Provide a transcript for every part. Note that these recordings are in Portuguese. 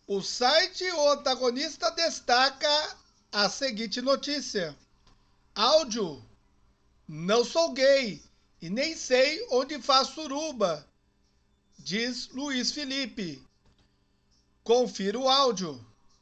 O site O Antagonista destaca a seguinte notícia: áudio, não sou gay e nem sei onde faz suruba, diz Luiz Felipe. Confira o áudio.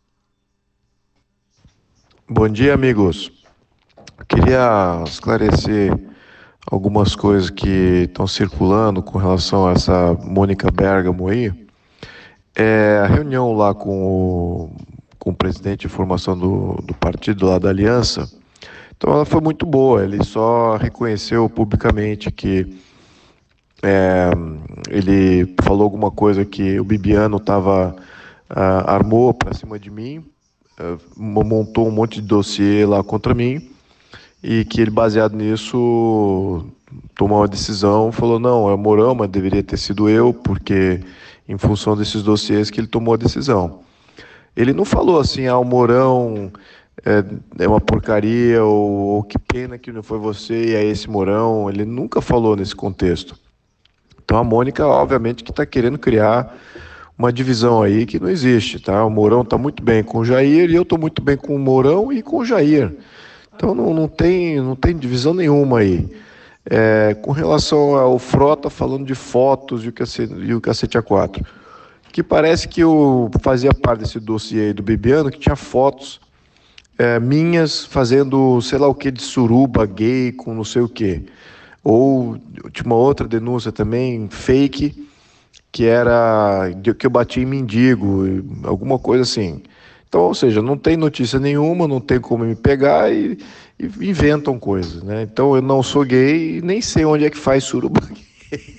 Bom dia, amigos. Queria esclarecer algumas coisas que estão circulando com relação a essa Mônica Bergamo aí. A reunião lá com o presidente de formação do partido lá da Aliança, então ela foi muito boa. Ele só reconheceu publicamente que é, ele falou alguma coisa que o Bibiano armou para cima de mim, montou um monte de dossiê lá contra mim, e que ele, baseado nisso, tomou uma decisão, falou, não, é o Mourão, mas deveria ter sido eu, porque em função desses dossiês que ele tomou a decisão. Ele não falou assim, o Mourão é uma porcaria, ou que pena que não foi você e é esse Mourão. Ele nunca falou nesse contexto. Então a Mônica, obviamente, que está querendo criar uma divisão aí que não existe, tá? O Mourão está muito bem com o Jair e eu estou muito bem com o Mourão e com o Jair. Então não tem divisão nenhuma aí. Com relação ao Frota falando de fotos e o cacete A4, que parece que fazia parte desse dossiê aí do Bibiano, que tinha fotos minhas fazendo sei lá o que de suruba gay com não sei o que. Ou tinha uma outra denúncia também, fake, que era que eu bati em mendigo, alguma coisa assim. Então, ou seja, não tem notícia nenhuma, não tem como me pegar e inventam coisas, né? Então, eu não sou gay e nem sei onde é que faz suruba gay.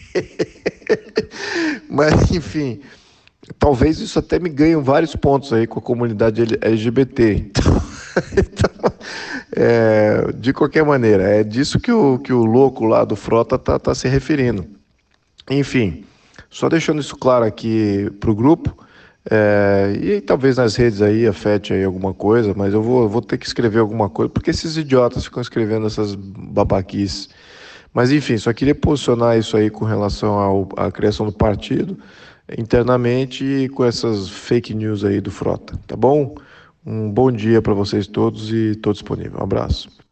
Mas, enfim, talvez isso até me ganhe vários pontos aí com a comunidade LGBT. Então, de qualquer maneira, é disso que o louco lá do Frota tá se referindo. Enfim, só deixando isso claro aqui para o grupo, e talvez nas redes aí afete aí alguma coisa, mas eu vou ter que escrever alguma coisa, porque esses idiotas ficam escrevendo essas babaquices. Mas enfim, só queria posicionar isso aí com relação à criação do partido internamente e com essas fake news aí do Frota, tá bom? Um bom dia para vocês todos e estou disponível. Um abraço.